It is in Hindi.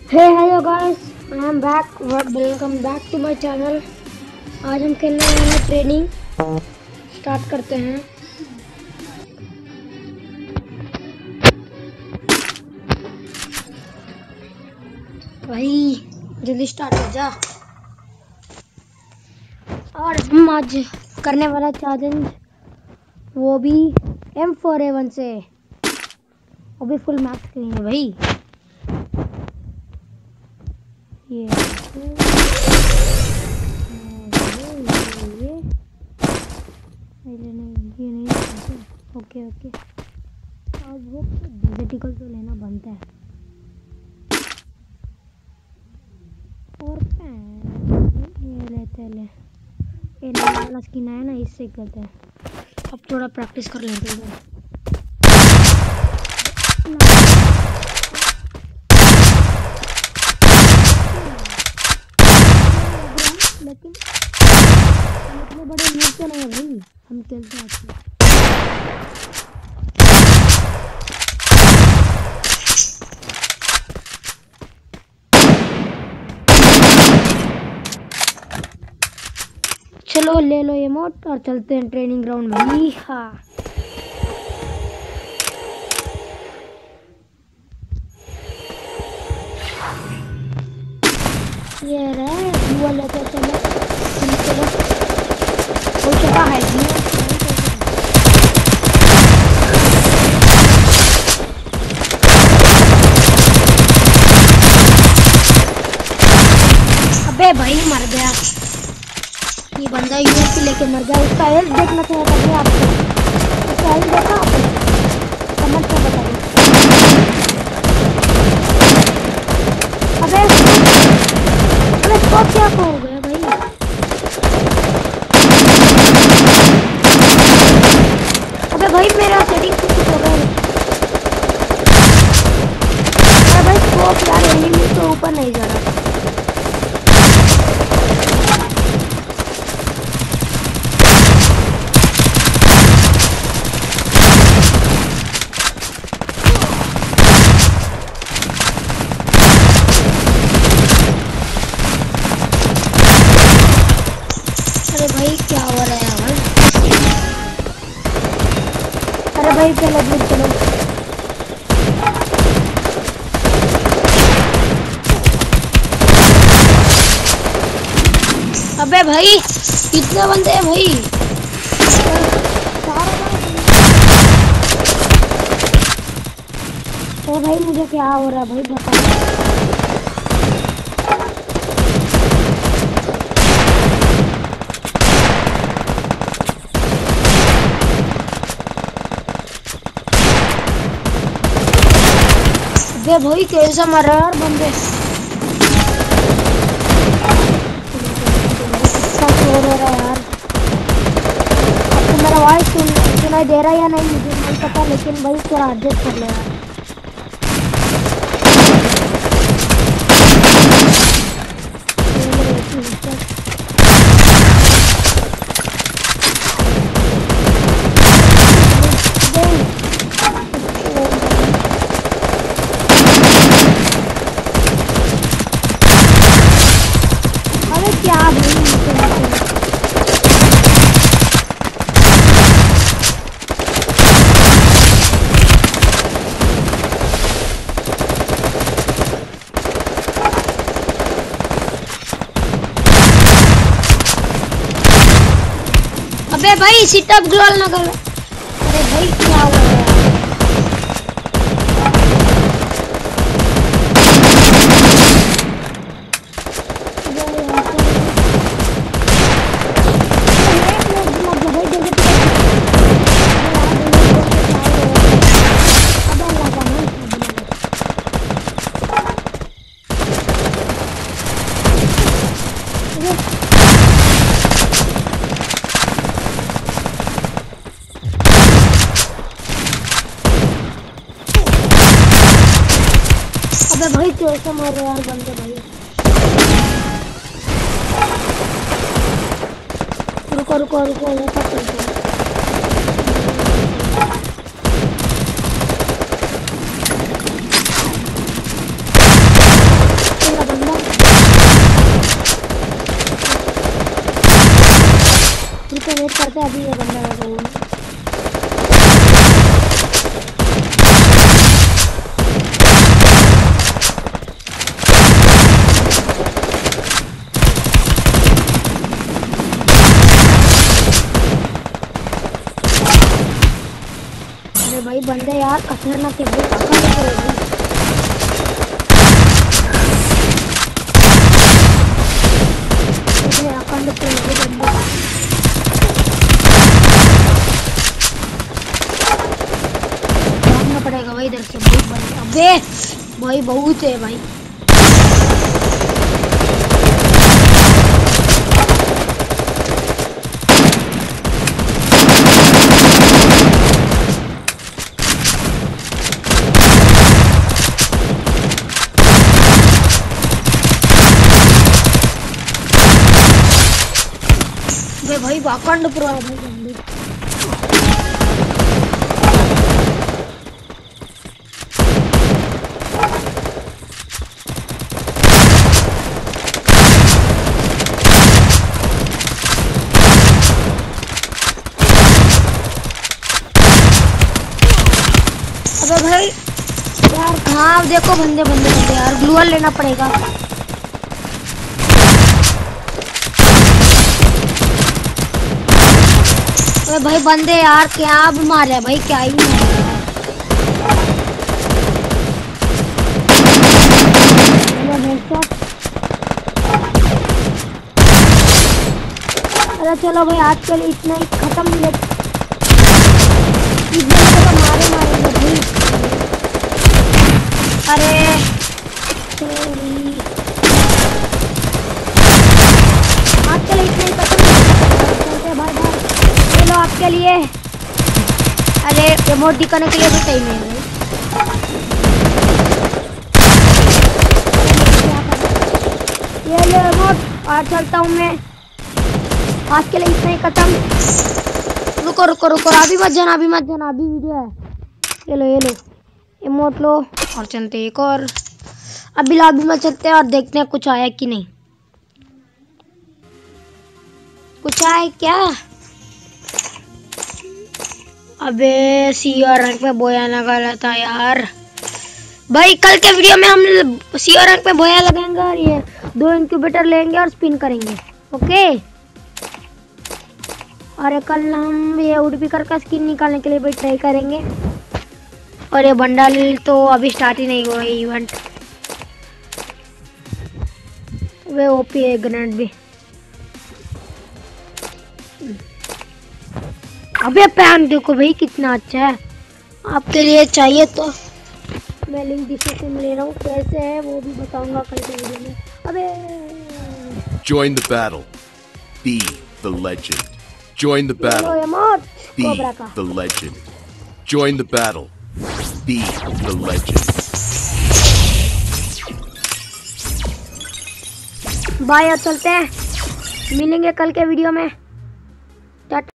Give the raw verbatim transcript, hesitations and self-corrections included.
Hey hello guys, I am back. Welcome back to my channel. आज हम खेलने वाले हैं ट्रेनिंग। स्टार्ट करते हैं। भाई जल्दी स्टार्ट हो जा। और हम आज करने वाला चैलेंज, वो भी एम फोर ए वन से, वो भी फुल मैक्स करेंगे भाई। ये ये ये नहीं, ये नहीं। ओके ओके, अब वो डिजिटिकल तो लेना बनता है। और ये लेते ले, ये नया वाला स्किन आया ना, इससे करते हैं। अब थोड़ा प्रैक्टिस कर लेते हैं। लेकिन इतने बड़े न्यूज़ तो नहीं है भाई, हम खेलते हैं। चलो ले लो ये मोट और चलते हैं ट्रेनिंग ग्राउंड में। हाँ ये रहे दुआ लेते चलो चलो। हो चुका है जी। अबे भाई मर गया ये बंदा, यूएसपी लेके मर गया। उसका हेल्थ देखना चाहिए था भाई आपको। उसका हेल्थ देखा आपने? कमेंट में बताइए। अबे अबे स्कोप क्या हो गया भाई? अबे भाई मेरा सेटिंग कुछ हो गया। अरे भाई स्कोप यार, एनिमी तो ऊपर नहीं जा रहा। अरे भाई क्या हो रहा है यार? अरे भाई चलो दूर चलो। अबे भाई कितने बंदे हैं भाई? अरे भाई मुझे क्या हो रहा है भाई बताओ। भाई कैसा मर रहा है यार बंदे। शोर हो रहा है यार। आपको मेरा वॉइस सुन सुनाई दे रहा है या नहीं मुझे नहीं पता, लेकिन भाई थोड़ा एडजस्ट कर ले यार। अबे भाई सिटअप ग्लोल ना कर। अरे भाई क्या हो रहा है? अबे भाई कैसे मार रहे यार बंदे भाई। रुको रुको रुको ऐसा चलते हैं। वेट करते हैं, अभी ये बंदा आ गया। अरे भाई बंदे यार खतरनाक है भाई। अखंड भागना पड़ेगा भाई इधर से। बहुत बंदे, अबे भाई बहुत है भाई। भाई वाकंड प्रो है भाई बंदे। अबे भाई यार कहाँ देखो बंदे बंदे बंदे यार, ग्लूअल लेना पड़ेगा। अबे भाई बंदे यार क्या भी मारे भाई, क्या ही मारे। अरे चलो भाई आज के लिए इतना ही खत्म। मिले इस बंदे को मारे मारेंगे भाई। अरे आज के लिए इतना ही खत्म। चलते भाई भाई चलो आपके लिए। अरे रिमोट दिखाने के लिए भी टाइम है भाई। ये ले रिमोट और चलता हूँ मैं। आज के लिए इतना ही खत्म। रुको रुको रुको अभी मत जाना, अभी मत जाना, अभी वीडियो है। ये लो ये लो रिमोट लो और चलते एक और। अभी लॉबी में चलते हैं और देखते हैं कुछ आया कि नहीं। कुछ आया क्या? अबे सीआर रैंक में बोया लगा था यार। भाई कल के वीडियो में हम सीआर रैंक में बोया लगाएंगे और ये दो इंक्यूबेटर लेंगे और स्पिन करेंगे। ओके और कल हम ये वुडपीकर का स्किन निकालने के लिए भी ट्राई करेंगे। और ये बंडल तो अभी स्टार्ट ही नहीं हुआ है इवेंट। वे ओपी है ग्रेनेड भी। अबे पैन देखो भाई कितना अच्छा है। आपके लिए चाहिए तो मैं लिंक डिस्क्रिप्शन में ले रहा हूँ। कैसे है वो भी बताऊंगा कल के वीडियो में। अबे Join the battle. Be the legend. Join the battle. Be the legend. Join the battle. Be the legend. Bye, चलते हैं, मिलेंगे कल के वीडियो में।